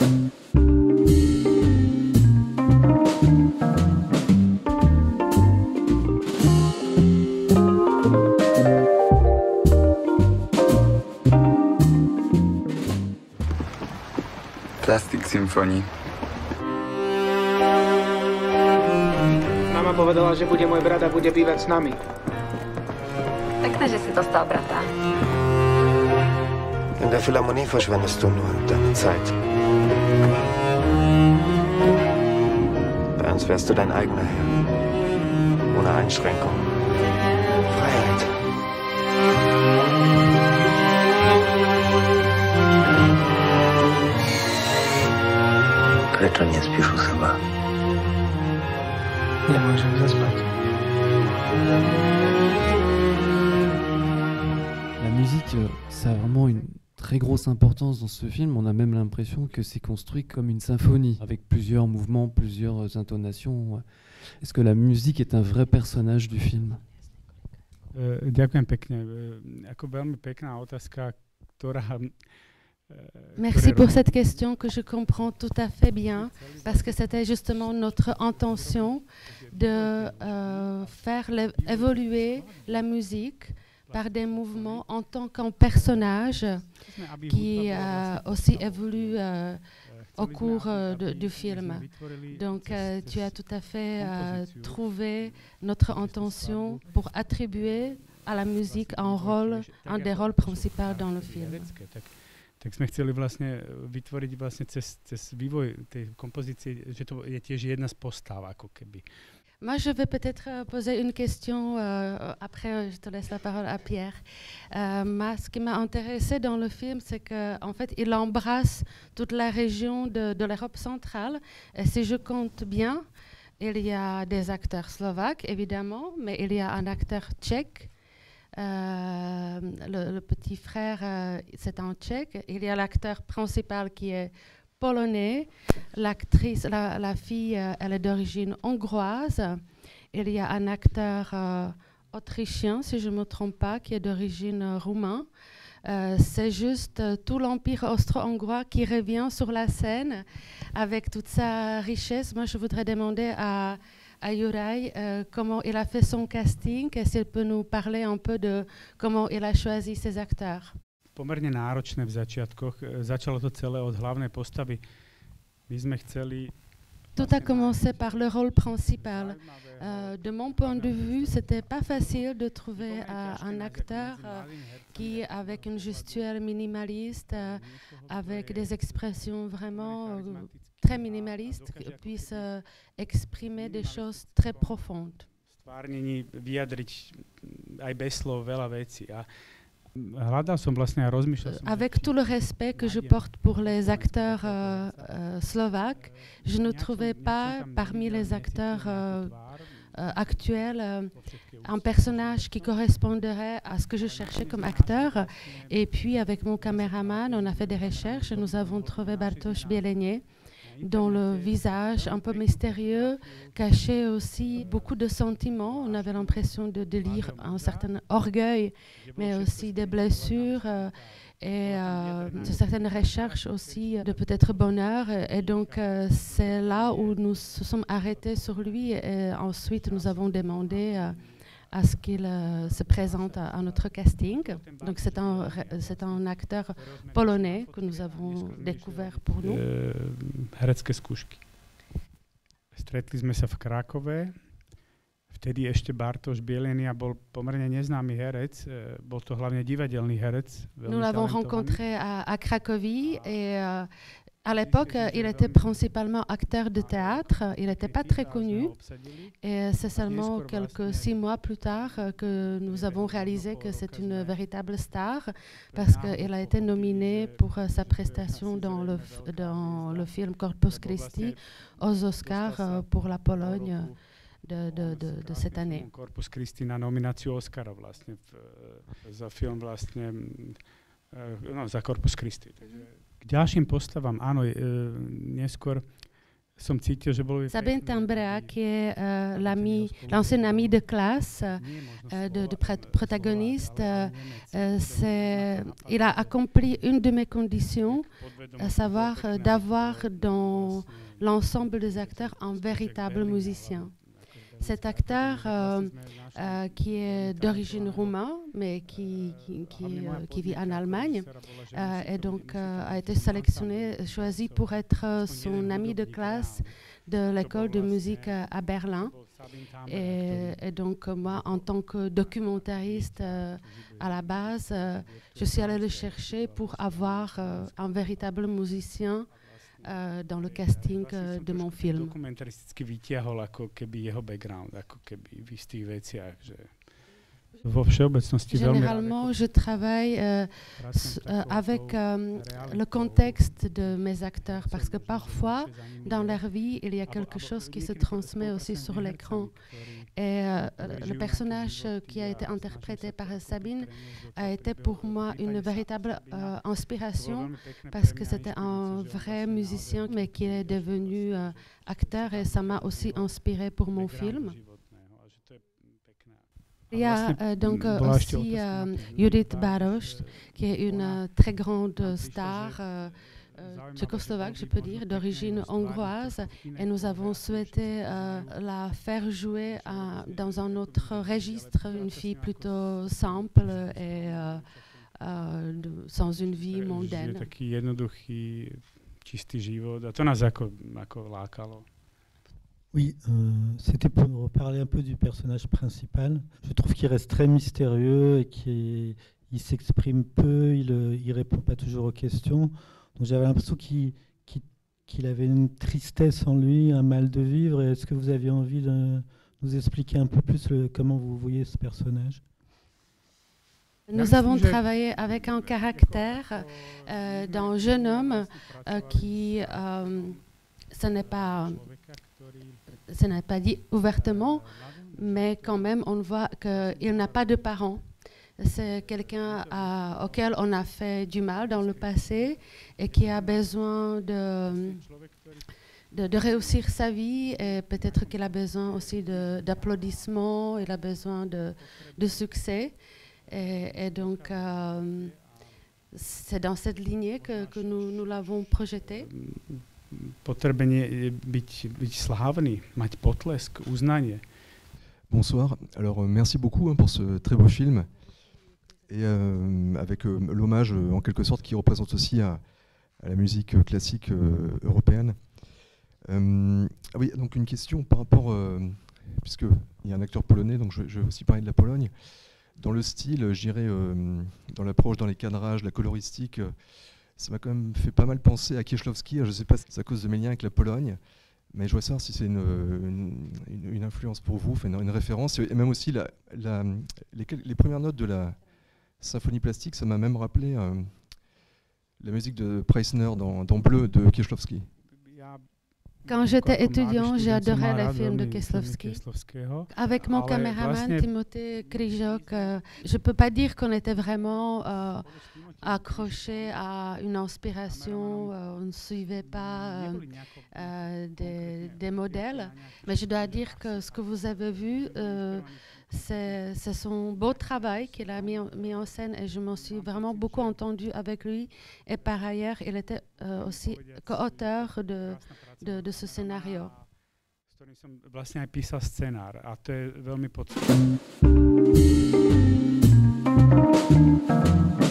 Plastic Symphony. Mama povedala, že bude môj brat a bude bývať s nami. Pekné, že si dostal brata. In der Philharmonie verschwendest du nur deine Zeit. Bei uns wärst du dein eigener Herr. Ohne Einschränkung. Freiheit. Prečo nespíš u seba? Nemôžem zaspať. La musique, ça a vraiment une très grosse importance dans ce film. On a même l'impression que c'est construit comme une symphonie, avec plusieurs mouvements, plusieurs intonations. Est-ce que la musique est un vrai personnage du film? Ďakujem pekne. Ako veľmi pekná otázka, ktorá... Merci pour cette question que je comprends tout à fait bien, parce que c'était justement notre intention de faire évoluer la musique par des mouvements en tant qu'un personnage qui aussi évolue au cours du film. Donc tu as tout à fait trouvé notre intention pour attribuer à la musique un des rôles principaux dans le film. Tak sme chceli vlastne vytvoriť vlastne cez vývoj tej kompozície, že to je tiež jedna z postav, ako keby. Moi, je vais peut-être poser une question, après je te laisse la parole à Pierre. Ce qui m'a intéressé dans le film, c'est qu'en fait, il embrasse toute la région de l'Europe centrale. Et si je compte bien, il y a des acteurs slovaques, évidemment, mais il y a un acteur tchèque. Le petit frère, c'est un tchèque. Il y a l'acteur principal qui est polonais. L'actrice, la fille, elle est d'origine hongroise. Il y a un acteur autrichien, si je ne me trompe pas, qui est d'origine roumaine. C'est juste tout l'empire austro-hongrois qui revient sur la scène avec toute sa richesse. Moi, je voudrais demander à Juraj comment il a fait son casting et s'il peut nous parler un peu de comment il a choisi ses acteurs. Pomerne náročné v začiatkoch. Začalo to celé od hlavnej postavy. My sme chceli... Tout a commencé par le rôle principal. De mon point de vue, c'était pas facile de trouver un acteur qui, avec une gestuelle minimaliste, avec des expressions vraiment très minimalistes, puisse exprimer des choses très profondes. Stvárnení vyjadriť aj bez slov veľa vecí. Avec tout le respect que je porte pour les acteurs slovaques, je ne trouvais pas parmi les acteurs actuels un personnage qui correspondrait à ce que je cherchais comme acteur. Et puis avec mon caméraman, on a fait des recherches et nous avons trouvé Bartosz Bielenie, dont le visage un peu mystérieux cachait aussi beaucoup de sentiments. On avait l'impression de lire un certain orgueil, mais aussi des blessures et de certaines recherches aussi de peut-être bonheur. Et donc c'est là où nous nous sommes arrêtés sur lui et ensuite nous avons demandé à ce qu'il se présente à notre casting. Donc c'est un acteur polonais que nous avons découvert pour nous. Herecké skúšky. Stretli sme sa v Krakove. Vtedy ešte Bartosz Bielenia bol pomerne neznámy herec. Bol to hlavne divadelný herec. Nous l'avons rencontré à Cracovie et à l'époque, il était principalement acteur de théâtre. Il n'était pas très connu. Et c'est seulement quelques 6 mois plus tard que nous avons réalisé que c'est une véritable star parce qu'il a été nominé pour sa prestation dans le film Corpus Christi aux Oscars pour la Pologne de cette année. Corpus Christi na nomináciu Oscara vlastne za film vlastne za Corpus Christi. K ďalším postavám, áno, neskôr som cítil, že bolo Sabine Tambrea, qui est l'ancien ami de classe de protagoniste, il a accompli une de mes conditions, à savoir d'avoir dans l'ensemble des acteurs un véritable musicien. Cet acteur qui est d'origine roumaine, mais qui vit en Allemagne, et donc a été sélectionné, choisi pour être son ami de classe de l'école de musique à Berlin. Et donc moi, en tant que documentariste à la base, je suis allée le chercher pour avoir un véritable musicien dans le casting de mon film. Dokumentaristicky vytiahol ako keby jeho background, ako keby v istých veciach, že vo všeobecnosti veľmi... Généralement, je travaille avec le contexte de mes acteurs, parce que parfois, dans leur vie, il y a quelque chose qui se transmet aussi sur l'écran. Et le personnage qui a été interprété par Sabine a été pour moi une véritable inspiration, parce que c'était un vrai musicien, mais qui est devenu acteur, et ça m'a aussi inspiré pour mon film. Il y a donc aussi Judith Baroš, qui est une très grande star tchécoslovaque, je peux dire, d'origine hongroise, et nous avons souhaité la faire jouer dans un autre registre, une fille plutôt simple et sans une vie mondaine. Taký jednoduchý, čistý život, a to nás ako lákalo. Oui, c'était pour reparler un peu du personnage principal. Je trouve qu'il reste très mystérieux et qu'il s'exprime peu, il répond pas toujours aux questions. Donc j'avais l'impression qu'il avait une tristesse en lui, un mal de vivre. Est-ce que vous aviez envie de nous expliquer un peu plus comment vous voyez ce personnage? Nous avons travaillé avec un caractère d'un jeune homme qui, ce n'est pas dit ouvertement, mais quand même on voit qu'il n'a pas de parents. C'est quelqu'un auquel on a fait du mal dans le passé et qui a besoin de réussir sa vie, et peut-être qu'il a besoin aussi d'applaudissements, il a besoin de succès. Et donc, c'est dans cette lignée que nous l'avons projeté. Potrebenie byť slávny, mať potlesk, uznanie. Bonsoir, alors merci beaucoup pour ce très beau film, et avec l'hommage en quelque sorte qui représente aussi à la musique classique européenne. Oui, donc une question par rapport, puisqu'il y a un acteur polonais, donc je vais aussi parler de la Pologne. Dans le style, je dirais, dans l'approche, dans les cadrages, la coloristique, ça m'a quand même fait pas mal penser à Kieślowski. Je ne sais pas si c'est à cause de mes liens avec la Pologne, mais je voudrais savoir si c'est une influence pour vous, une référence. Et même aussi les premières notes de la symphonie plastique, ça m'a même rappelé la musique de Preissner dans Bleu de Kieślowski. Quand j'étais étudiant, j'adorais les films de Kieślowski. Avec mon caméraman Timothée Kryžok, je ne peux pas dire qu'on était vraiment accroché à une inspiration, on ne suivait pas des modèles. Mais je dois dire que ce que vous avez vu, c'est son beau travail qu'il a mis en scène, et je m'en suis vraiment beaucoup entendue avec lui. Et par ailleurs, il était aussi co-auteur de ce scénario. S ktorým som vlastne aj písal scenár, a to je veľmi podstatné.